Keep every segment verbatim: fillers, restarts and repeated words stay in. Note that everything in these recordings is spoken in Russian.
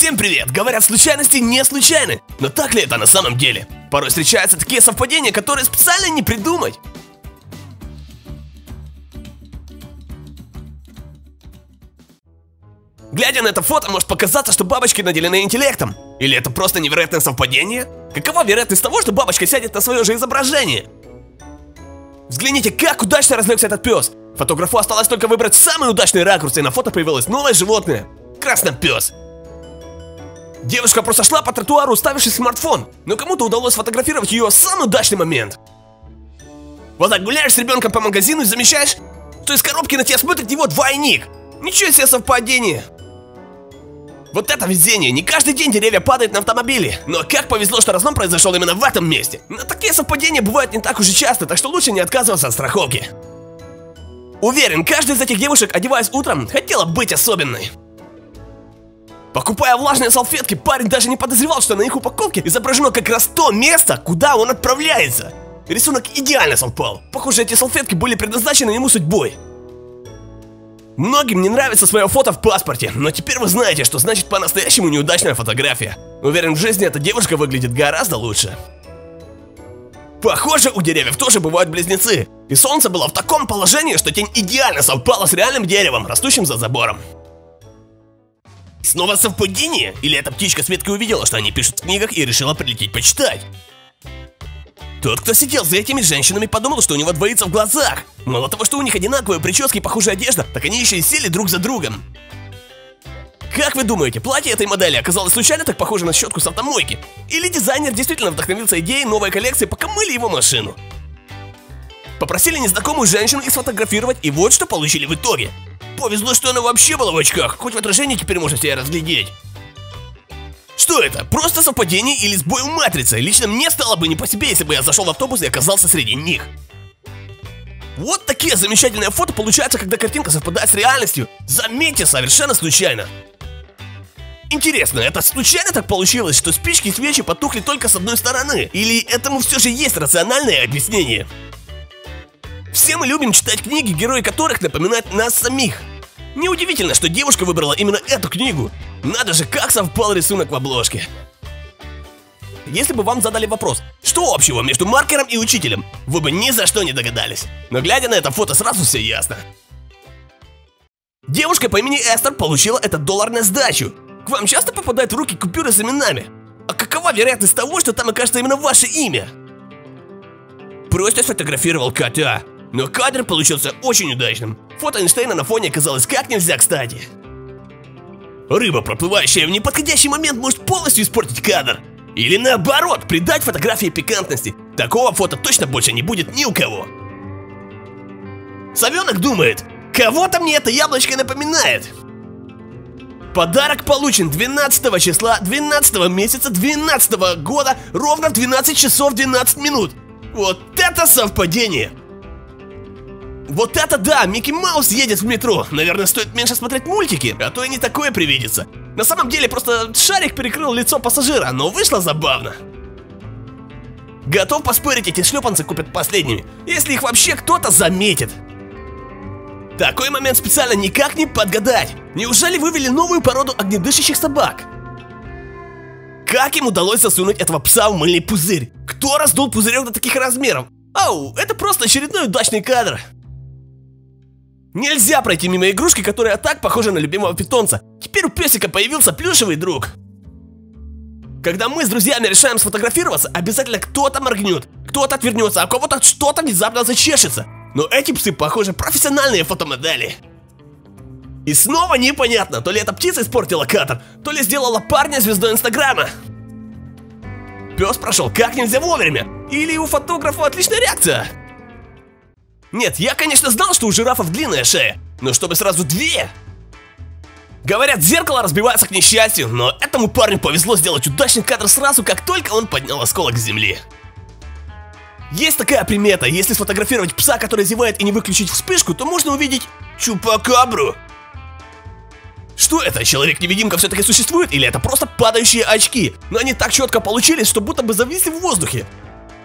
Всем привет! Говорят, случайности не случайны. Но так ли это на самом деле? Порой встречаются такие совпадения, которые специально не придумать. Глядя на это фото, может показаться, что бабочки наделены интеллектом. Или это просто невероятное совпадение? Какова вероятность того, что бабочка сядет на свое же изображение? Взгляните, как удачно разлегся этот пес. Фотографу осталось только выбрать самый удачный ракурс, и на фото появилось новое животное. Краснопес. Девушка просто шла по тротуару, уставившись в смартфон, но кому-то удалось сфотографировать ее в самый удачный момент. Вот так гуляешь с ребенком по магазину и замечаешь, что из коробки на тебя смотрит его двойник. Ничего себе совпадение. Вот это везение. Не каждый день деревья падают на автомобили. Но как повезло, что разлом произошел именно в этом месте. Но такие совпадения бывают не так уж и часто, так что лучше не отказываться от страховки. Уверен, каждая из этих девушек, одеваясь утром, хотела быть особенной. Покупая влажные салфетки, парень даже не подозревал, что на их упаковке изображено как раз то место, куда он отправляется. Рисунок идеально совпал. Похоже, эти салфетки были предназначены ему судьбой. Многим не нравится свое фото в паспорте, но теперь вы знаете, что значит по-настоящему неудачная фотография. Уверен, в жизни эта девушка выглядит гораздо лучше. Похоже, у деревьев тоже бывают близнецы. И солнце было в таком положении, что тень идеально совпала с реальным деревом, растущим за забором. Снова совпадение? Или эта птичка с веткой увидела, что они пишут в книгах и решила прилететь почитать? Тот, кто сидел за этими женщинами, подумал, что у него двоится в глазах. Мало того, что у них одинаковые прически и похожая одежда, так они еще и сели друг за другом. Как вы думаете, платье этой модели оказалось случайно так похоже на щетку с автомойки? Или дизайнер действительно вдохновился идеей новой коллекции, пока мыли его машину? Попросили незнакомую женщину их сфотографировать, и вот что получили в итоге. Повезло, что она вообще была в очках, хоть в отражении теперь можно себя разглядеть. Что это? Просто совпадение или сбой в матрице? Лично мне стало бы не по себе, если бы я зашел в автобус и оказался среди них. Вот такие замечательные фото получаются, когда картинка совпадает с реальностью. Заметьте, совершенно случайно. Интересно, это случайно так получилось, что спички и свечи потухли только с одной стороны? Или этому все же есть рациональное объяснение? Все мы любим читать книги, герои которых напоминают нас самих. Неудивительно, что девушка выбрала именно эту книгу. Надо же, как совпал рисунок в обложке. Если бы вам задали вопрос, что общего между маркером и учителем, вы бы ни за что не догадались. Но глядя на это фото, сразу все ясно. Девушка по имени Эстер получила этот доллар на сдачу. К вам часто попадают в руки купюры с именами? А какова вероятность того, что там окажется именно ваше имя? Просто сфотографировал кота. Но кадр получился очень удачным. Фото Эйнштейна на фоне оказалось как нельзя кстати. Рыба, проплывающая в неподходящий момент, может полностью испортить кадр. Или наоборот, придать фотографии пикантности. Такого фото точно больше не будет ни у кого. Совенок думает, кого-то мне это яблочко напоминает. Подарок получен двенадцатого числа двенадцатого месяца двенадцатого года ровно в двенадцать часов двенадцать минут. Вот это совпадение! Вот это да, Микки Маус едет в метро. Наверное, стоит меньше смотреть мультики, а то и не такое привидится. На самом деле, просто шарик перекрыл лицо пассажира, но вышло забавно. Готов поспорить, эти шлепанцы купят последними, если их вообще кто-то заметит. Такой момент специально никак не подгадать. Неужели вывели новую породу огнедышащих собак? Как им удалось засунуть этого пса в мыльный пузырь? Кто раздул пузырек до таких размеров? Ау, это просто очередной удачный кадр. Нельзя пройти мимо игрушки, которая так похожа на любимого питомца. Теперь у песика появился плюшевый друг. Когда мы с друзьями решаем сфотографироваться, обязательно кто-то моргнет, кто-то отвернется, а у кого-то что-то внезапно зачешется. Но эти псы, похоже, профессиональные фотомодели. И снова непонятно, то ли эта птица испортила кадр, то ли сделала парня звездой Инстаграма. Пес прошел как нельзя вовремя, или у фотографа отличная реакция. Нет, я, конечно, знал, что у жирафов длинная шея, но чтобы сразу две. Говорят, зеркало разбивается к несчастью, но этому парню повезло сделать удачный кадр сразу, как только он поднял осколок с земли. Есть такая примета, если сфотографировать пса, который зевает, и не выключить вспышку, то можно увидеть чупакабру. Что это, человек-невидимка все-таки существует, или это просто падающие очки? Но они так четко получились, что будто бы зависли в воздухе.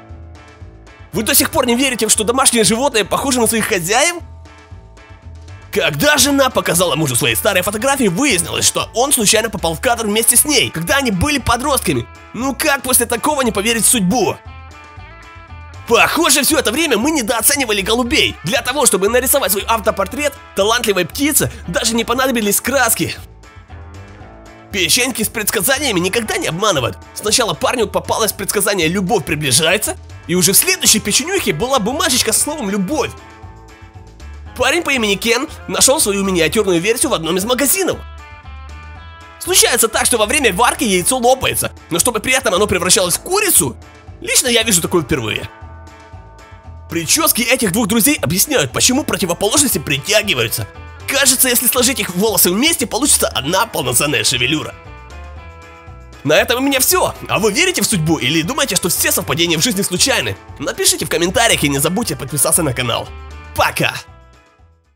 Вы до сих пор не верите, что домашние животные похожи на своих хозяев? Когда жена показала мужу свои старые фотографии, выяснилось, что он случайно попал в кадр вместе с ней, когда они были подростками. Ну как после такого не поверить в судьбу? Похоже, все это время мы недооценивали голубей. Для того, чтобы нарисовать свой автопортрет талантливой птицы, даже не понадобились краски. Печеньки с предсказаниями никогда не обманывают. Сначала парню попалось предсказание «любовь приближается», и уже в следующей печенюхе была бумажечка со словом «любовь». Парень по имени Кен нашел свою миниатюрную версию в одном из магазинов. Случается так, что во время варки яйцо лопается, но чтобы при этом оно превращалось в курицу, лично я вижу такое впервые. Прически этих двух друзей объясняют, почему противоположности притягиваются. Кажется, если сложить их волосы вместе, получится одна полноценная шевелюра. На этом у меня все. А вы верите в судьбу или думаете, что все совпадения в жизни случайны? Напишите в комментариях и не забудьте подписаться на канал. Пока!